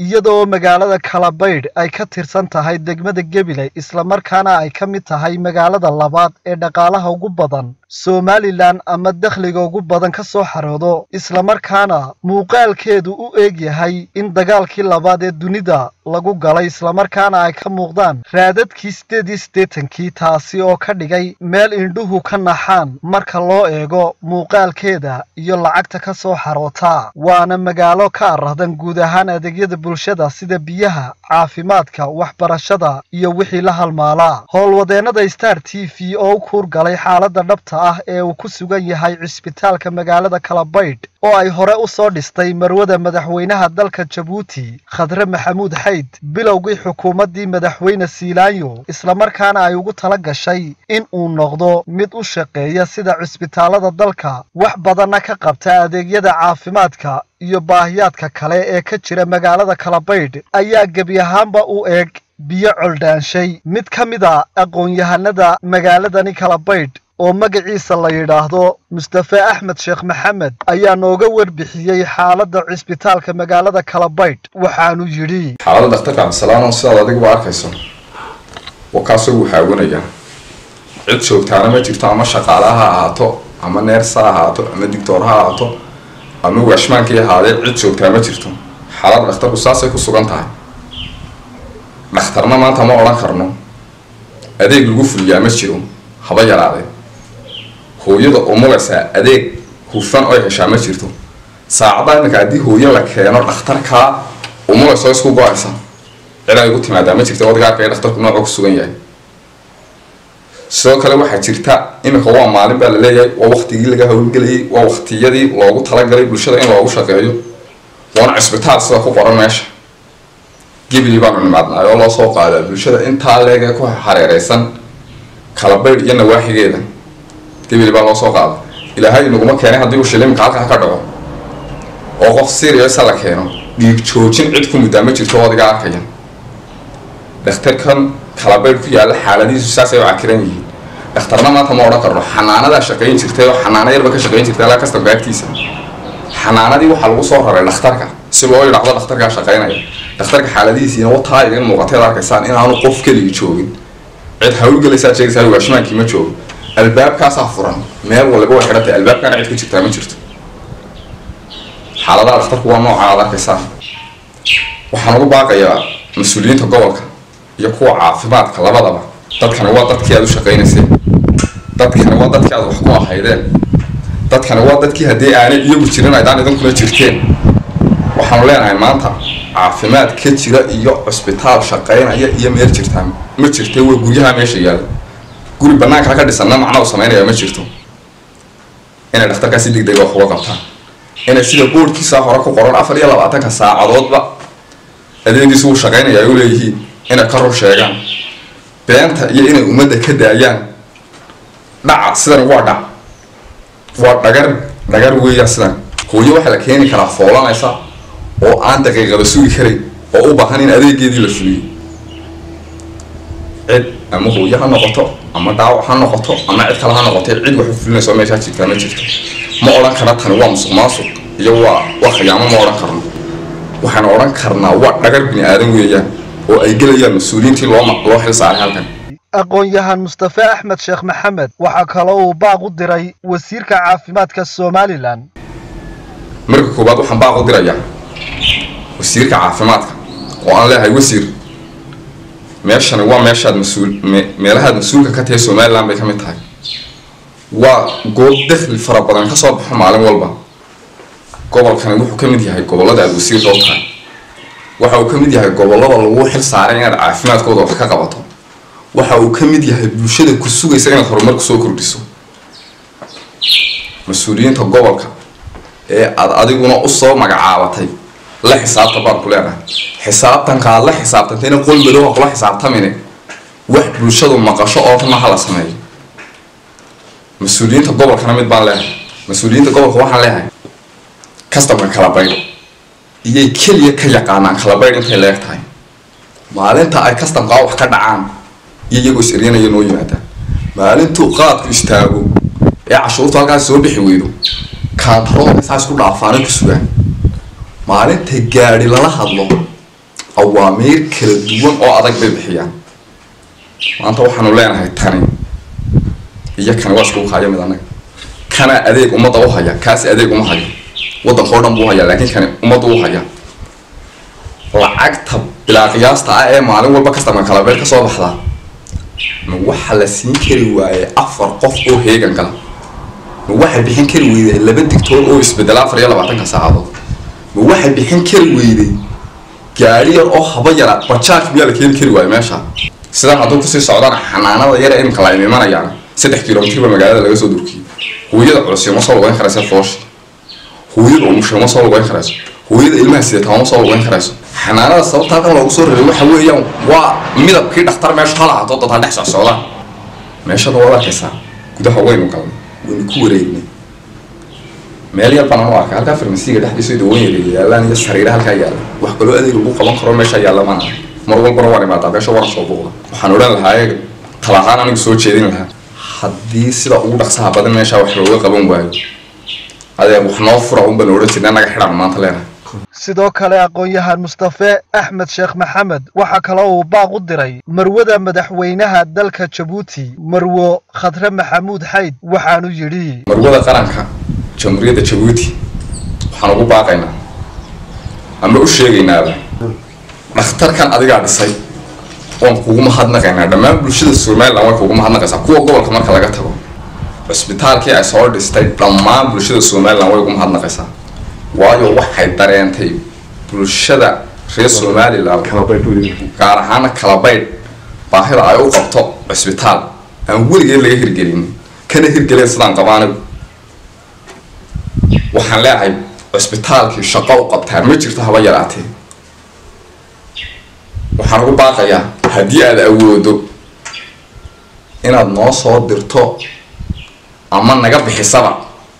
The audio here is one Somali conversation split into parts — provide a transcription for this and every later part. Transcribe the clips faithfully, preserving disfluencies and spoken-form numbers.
iyadoo magaalada Kalabaydh ay ka tirsan tahay degmada Gabiley isla markaana ay ka mid tahay magaalada labaad ee dhaqaalaha ugu badan Somaliland ama dakhliga ugu badan ka soo xaroodo isla markaana muuqaalkeedu u eeg yahay in dagaalkii labaad ee dunida lagu galay isla markaana ay ka muuqdaan raadadkii sideed iyo siddeetankii taasi oo ka dhigay meel indhuhu ka naxaan marka loo eego muuqaalkeeda iyo lacagta ka soo xaroota waana magaalo ka arahdan guud ahaan adeegyada bulshada sida biyaha caafimaadka waxbarashada iyo wixii la halmaala howlwadeenada Star T V oo ku galay xaaladda dhabta ah ee uu ku sugan yahay cisbitaalka magaalada Kalabaydh oo ay hore u soo dhistay marwada madaxweynaha dalka Djibouti Khadre Maxamuud Xayd bilowgii xukuumadii madaxweyne Siilaanyo isla markaana ay ugu tala gashay in uu noqdo mid u shaqeeya sida cisbitaalada dalka wax badan ka qabta adeegyada caafimaadka iyo baahiyaadka kale ee ka jira magaalada Kalabaydh ayaa gabi ahaanba u eeg biyo coldaanshay mid ka mid ah aqoon-yahanada magaaladani Kalabaydh oo magaciisa la yiraahdo Mustafa Ahmed Sheekh Maxamed ayaa nooga warbixiyay xaaladda cisbitaalka magaalada Kalabaydh waxaanu yiri xaaladda dhakhtarka salaano sida adigu waa arkayso wakaasoo waxa wanaya cid joogtaana ma jirto ama shaqaalaha ahaato ama neersa ahaato ama doctor ahaato ama washmaankii ahaade cid joogtaa ma jirto xaaladda dhakhtarku saasay ku sugan tahay dhakhtarna maanta ma oran karno adeeg lagu fuliyaa ma jiro haba yaraade hooyada umulasa adeeg hufan oo heshaa ma jirto saacada marka hadii hooyo la keeno dhakhtarka umulasa isku go'aysa ilaa ugu timaada ma jirto wadaadka ee dhakhtarku nooc ku sugan yahay soo kale waxa jirta imika waa maalin baa la leeyahay waa waqtigii laga hawlgeliyay waa waqtiyadii loogu talagalay bulshada in loogu shaqeeyo waana cisbitaal sida ku qoran meesha Gabiley baan nimaadnaa oo loo soo qaaday bulshada inta leega ku hareeraysan Kalabaydh iyo nawaaxigeeda Gabiley baa loo soo qaaday ilaahay inaguma keenay hadii uu shilin halka ka dhaco oo qof serious la keeno dhiig joojin cid ku muddo ma jirto wadiga arkaya dhakhtarkan Kalabaydh ku yaala xaaladiisu saasay u cakiran yihiin dhakhtarna maanta ma oran karno xanaanada shaqeyn jirtay oo xanaanada yarba ka shaqeyn jirtay la kasta gaagtiisa xanaanadii waxa lagu soo raray dhakhtarka si loo yiraahdo dhakhtarka shaqeynaya dhakhtarka xaaladiisa oo taay in muuqatay arkaysaan in aanu qof kaliya joogin cid hawlgalaysa jeegaysa washmaankii ma joogo albaabkaas furan meel walba way xidhatay albaabkana cid ku jirta ma jirto xaaladaha dhakhtarku waa nooca aad arkaysaan waxaan ugu baaqayaa mas'uuliyiinta gobolka iyo kuwa caafimaadka labadaba dadkana waa dadkii aad u shaqeynaysay dadkana waa dadkii aad wax ku ahaydeen dadkana waa dadkii hadii aanay iyagu jirin ay daan idin kula jirteen waxaan leenahay maanta caafimaad ka jira iyo cisbitaal shaqeynaya iyo meel jirtaan ma jirtay way guryaha meesha yaal guri banaanka ka dhisanna macna uu sameeynaya ma jirto inay dhakhtarka si degdeg ah uga qabtaan inay sida boorkiisa hore ku qoran afar iyo labaatan saacadoodba adeegiisu uu shaqeynaya ay u leeyihiin inay ka rur sheegaan beenta iyo inay ummadda ka daayaan dhaca sidan waa dhac waa dhagar dhagar weeyaa sidan hooyo waxa la keeni karaa foolanaysa oo aan daqiiqada sugi karay oo u baahan in adeegeedii la fuliyo cid ama hooyo ha noqoto ama daawac ha noqoto ama cid kale ha noqoto cid wax u fulinayso meesha jirta ma jirto ma oran kara tan waa musuqmaasuq iyo waa waa khiyaamo ma oran karno waxaan oran karnaa waa dhagar bini aadan weeyaan oo ay galayaan mas'uuliyiintii loo loo xil saaray halkan aqoon-yahan Mustafa Ahmed Sheekh Maxamed waxa kale oo baaq u diray wasiirka caafimaadka Somaliland marka koobaad waxaan baaq u dirayaa wasiirka caafimaadka oo aan leeyahay wasiir meeshan waa meeshaad mas'uul meelaha mas'uulka ka tahay Somaliland bay ka mid tahay waa goob dakhli fara badan ka soo baxo maalin walba gobolkan wuxuu ka mid yahay gobolada aad wasiir soo tahay waxa uu ka mid yahay gobolada lagu xil saaray inaad caafimaadkooda wax ka qabato waxa uu ka mid yahay bulshada ku sugaysa inaad horumar ku soo kordhiso mas'uuliyiinta gobolka ee aad adiguna u soo magacaabatay la xisaabta baan ku leeyahay xisaabtan ka la xisaabtantayna qol madow oo la xisaabtamine wax bulshadu maqasho oo tan waxa la sameeyo mas'uuliyiinta gobolkana mid baan leeyahay mas'uuliyiinta gobolka waxaan leeyahay customer Kalabaydh iyay kaliya ka yaqaanaan Kalabaydh intay leeyahay maalinta ay custom ka wax ka dhacaan iyagu isireenaya noo yimaada maalintu qaadku istaago ee cashuurta halkaas soo bixi weydo control saas ku dhaafaan ku sugan maalinta gaari lala hadlo awaamiir kala duwan oo adag bay bixiyaan maanta waxaanu leenahay tani iyo kan waa isku qaaya mid anaga kana adeeg umada u haya kaas adeeg uma hayo wadanka oo dhan buu haya laakiin kan umada u haya lacagta bilaa qiyaasta ah ee maalin walba customer kala beer ka soo baxda ma waxa la siin kari waaye afar qof oo heegan kala ma waxa bixin kari weeyay laba digtoor oo isbedela afar iyo labaatan ka saacadood ma waxa bixin kari weeyay gaari yar oo haba yara bajaaj biyaa la keen kari waaye meesha sidaan hadduu ku sii socdaan xanaanada yar ee kala imanayaan saddex kiiloomitir ba magaalada laga soo durkiyay hooyada cusub ma soo lugayn karaysa foosh hooyada umusha ma soo lugayn karaysa hooyada ilmaha sidoo ma soo lugayn karaysa xanaanada sababta halkan loogu soo reebay waxa weeyaan waa midabkii dhakhtar meesha kala ah dad dad dhex socdaan meesha wada arkaysa gudaha waynu galnay waynu ku wareegnay meel yar baan oo halka farmasiga dhexdiisa ay dawoon yaalaan iyo sariiraha halka yaala wax kale adeeg lagu qaban karo meesha yaala maana mar walba waa imaada meesha war soo booqda waxaan oran lahaa talahaan anigu soo jeedin lahaa haddii sida ugu dhaqsaha badan meesha wax looga qaban waayo adeeg wax noo fura un baan oran jirnaa naga xidhan maanta leena sidoo kale aqoon-yahan Mustafa Axmed Sheekh Maxamed waxa kale oo baaq u diray marwada madaxweynaha dalka Djibouti Marwo Khadra Maxamuud Xayd waxaanu yiri marwada qaranka jamhuuriyadda Djibouti waxaan ugu baaqaynaa ama u sheegaynaa dhakhtarkan adiga dhisay oo kugu mahadnaqaynaa dhammaan bulshada Soomaaliland way kugu mahadnaqaysaa kuwa gobolka marka laga tago isbitaalkii ay soo dhistay dhammaan bulshada Soomaaliland way kugu mahadnaqaysaa waayo waxay dareentay bulshada reer Soomaaliland gaar ahaan kala bayd baahida ay u qabto isbitaal aan weligeed laga hirgelin kana hirgelin sidaan qabaanay waxaan leeyahay isbitaalkii shaqo u qabtaan ma jirto haba yaraatee waxaan ugu baaqayaa haddii aad awoodo inaad noo soo dirto ama naga bixisaba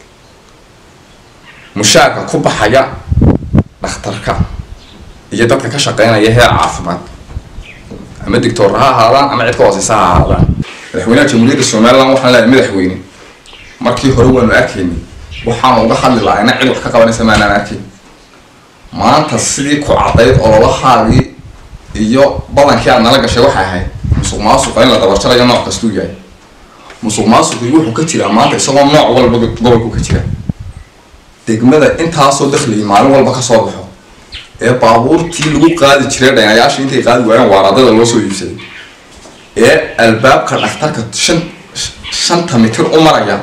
mushaarka ku baxaya dhakhtarka iyo dadka ka shaqeynaya heer caafimaad ama doctor ha ahaadaan ama cid ka hooseysa ha ahaadaan madaxweynaha jamhuuriyadda Soomaaliland waxaan leeyahay madaxweyne markii hore waanu arkaynay waxaan uga hadli lahaa in cid wax ka qabanaysa ma aanan arkin maanta sidii ku cadayd ololahaagii iyo badankii aad nala gashay waxa ahayd musuqmaasuqa in la dabarjarayo nooc kastuu yahay musuqmaasuqu wuxuu ka jiraa maanta isagoo nooc walba gobolku ka jira degmada intaasoo dakhliga maalin walba ka soo baxo ee baabuurtii lagu qaadi jiray dhaynayaashii intay qaadi waayeen waaradada loo soo iibsaday ee albaabka dhakhtarka shan shanta mitir u maraya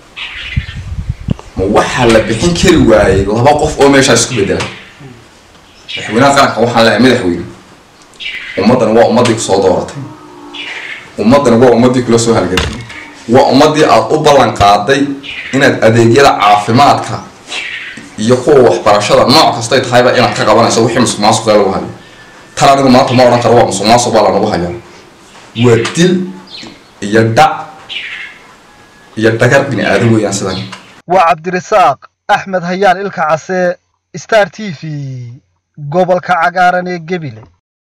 ma waxa la bixin kari waayay laba qof oo meesha isku bedela madaxweynaha qaranka waxaan leeyahay madaxweyne ummadan waa ummadii ku soo dooratay ummadan waa ummadii kula soo halgatay waa ummadii aad u ballan qaaday inaad adeegyada caafimaadka iyo kuwa waxbarashada nooc kasta ay tahay inaad ka qabanayso wixii musuqmaasuq lagu hayo tan anigu maanta ma oran karo waa musuqmaasuq baa lagu hayaa waa dil iyo dhac iyo dagar bini aadam weeyaan sidan waa Cabdirasaaq Axmed Hayaan ilka case Star T V gobolka cagaaran ee Gabiley.